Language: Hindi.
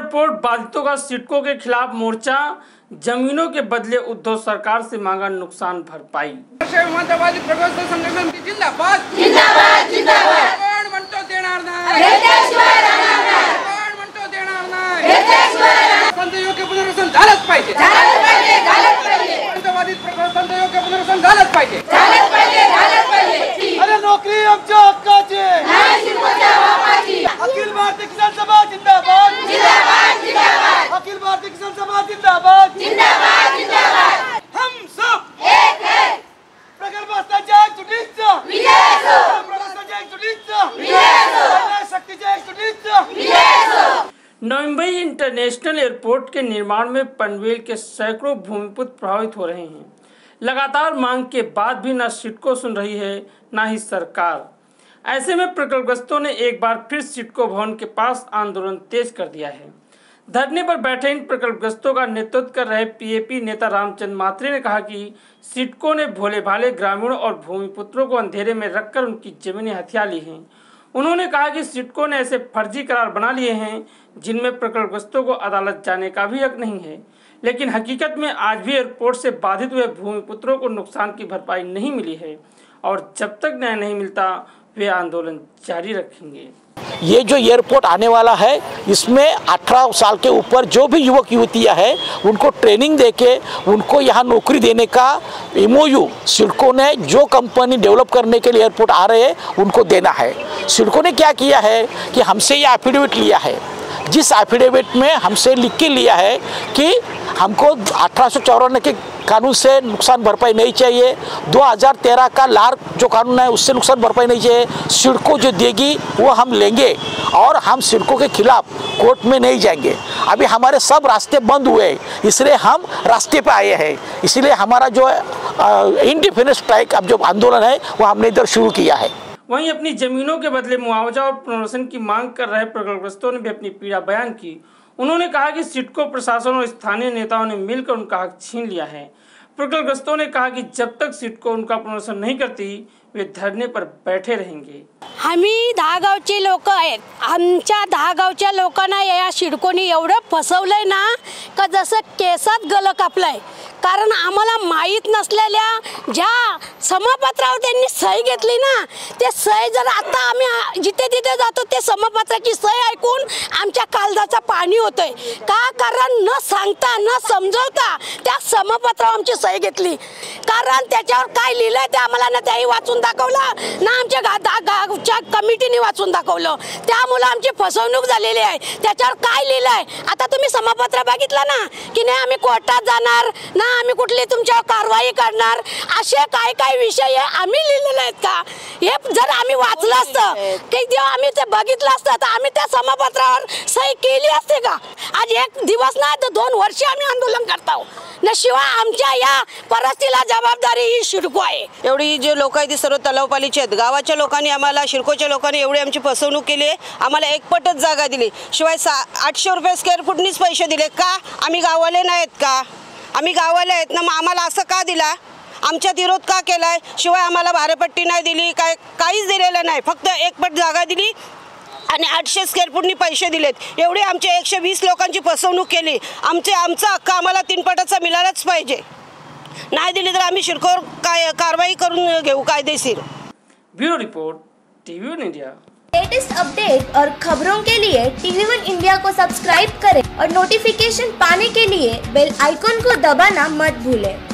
एयरपोर्ट बाधितों का सिडको के खिलाफ मोर्चा, जमीनों के बदले उद्धव सरकार से मांगा नुकसान भरपाई। नोकरी आमच्या हक्काची, अखिल भारतीय किसान सभा जिंदाबाद, अखिल भारतीय किसान सभा जिंदाबाद, हम सब एक है। प्रकल्पाच्या एक तुटीचा विजय असो, प्रकल्पाच्या एक तुटीचा विजय असो, शक्तीच्या एक तुटीचा विजय असो। नवी मुंबई इंटरनेशनल एयरपोर्ट के निर्माण में पनवेल के सैकड़ों भूमिपुत्र प्रभावित हो रहे हैं। लगातार मांग के बाद भी न सिडको सुन रही है न ही सरकार। ऐसे में प्रकल्पग्रस्तों ने एक बार फिर सिडको भवन के पास आंदोलन तेज कर दिया है। धरने पर बैठे इन प्रकल्पग्रस्तों का नेतृत्व कर रहे पीएपी नेता रामचंद्र मात्रे ने कहा कि सिडको ने भोले भाले ग्रामीणों और भूमिपुत्रों को अंधेरे में रखकर उनकी जमीनें हथिया ली हैं। उन्होंने कहा कि सिडको ने ऐसे फर्जी करार बना लिए हैं जिनमें प्रकल्पग्रस्तों को अदालत जाने का भी हक नहीं है, लेकिन हकीकत में आज भी एयरपोर्ट से बाधित हुए भूमिपुत्रों को नुकसान की भरपाई नहीं मिली है और जब तक न्याय नहीं मिलता वे आंदोलन जारी रखेंगे। ये जो एयरपोर्ट आने वाला है इसमें 18 साल के ऊपर जो भी युवक युवतियां हैं उनको ट्रेनिंग देके उनको यहाँ नौकरी देने का MOU सिडको ने जो कंपनी डेवलप करने के लिए एयरपोर्ट आ रहे हैं उनको देना है। सिडको ने क्या किया है कि हमसे ये एफिडेविट लिया है, जिस एफिडेविट में हमसे लिख के लिया है कि हमको 1854 के कानून से नुकसान भरपाई नहीं चाहिए, 2013 का लार जो कानून है उससे नुकसान भरपाई नहीं चाहिए। सिडको जो देगी वो हम लेंगे और हम सिडको के खिलाफ कोर्ट में नहीं जाएंगे। अभी हमारे सब रास्ते बंद हुए इसलिए हम रास्ते पे आए हैं। इसलिए हमारा जो इंडिफिनिट स्ट्राइक अब जो आंदोलन है वो हमने इधर शुरू किया है। वहीं अपनी जमीनों के बदले मुआवजा और पुनर्वसन की मांग कर रहे प्रकल्पग्रस्तों ने भी अपनी पीड़ा बयान की। उन्होंने कहा कि सिडको प्रशासन और स्थानीय नेताओं ने मिलकर उनका हक छीन लिया है। प्रकल्पग्रस्तों ने कहा कि जब तक सिडको उनका पुनर्वसन नहीं करती वे धरने पर बैठे रहेंगे। आम्ही 10 गावचे लोक आहेत, आमच्या 10 गावच्या लोकांना या सिडकोने एवढं फसवलंय ना का जसं केसात गल कापलंय। कारण आम्हाला माहीत नसलेल्या ज्या समपत्रावर त्यांनी सही घेतली ना ते सही जर आता आम्ही जिथे तिथे जातो ते समपत्राची सही ऐकून आमच्या काळजाचं पाणी होतंय का, कारण न सांगता न समजवता त्या समपत्रावर आमची सही घेतली। कारण त्याच्यावर काय लिहिलंय ते आम्हाला ना त्याही वाचून दाखवलं ना आमच्या गावच्या कमिटीने वाचून दाखवलं, त्यामुळे आमची फसवणूक झालेली आहे। त्याच्यावर काय लिहिलंय आता तुम्ही समपत्र बघितलं ना की नाही आम्ही कोर्टात जाणार ना आम्ही कुठली तुमच्यावर कारवाई करणार, असे काय काय विषय आम्ही लिहिलेले आहेत का? हे जर आम्ही वाचलं असतं की जेव्हा आम्ही ते बघितलं असतं तर आम्ही त्या समपत्रावर सही केली असते का? आज 1 दिवस नाही तर 2 वर्ष आम्ही आंदोलन करतो ना, शिवाय आमच्या या परिस्थितीला जबाबदारी ही सिडको आहे। एवढी जे लोक आहेत ती सर्व तलावपालीचे आहेत। गावाच्या लोकांनी आम्हाला सिडकोच्या लोकांनी एवढी आमची फसवणूक केली आहे। आम्हाला एकपटच जागा दिली, शिवाय 800 रुपये स्क्वेअर फूटनीच पैसे दिले का? आम्ही गाववाले नाहीत का? आम्ही गाववाले आहेत ना, मग आम्हाला असं का दिला? आमच्यात विरोध का केलाय? शिवाय आम्हाला भारेपट्टी नाही दिली, काहीच दिलेलं नाही, फक्त एकपट जागा दिली आणि 800 स्क्वेअर फूटनी पैसे दिलेत। एवढे आमच्या 120 लोकांची फसवणूक केली। आमचा हक्क आम्हाला 3 पटाचा मिळालाच पाहिजे, नाही दिली तर आम्ही सिडकोवर कारवाई करून घेऊ कायदेशीर। Bureau report, TV 1 India. Latest update और खबरों के लिए TV 1 इंडिया को सब्सक्राइब करें और नोटिफिकेशन पाने के लिए बेल आइकॉन को दबाना मत भूलें।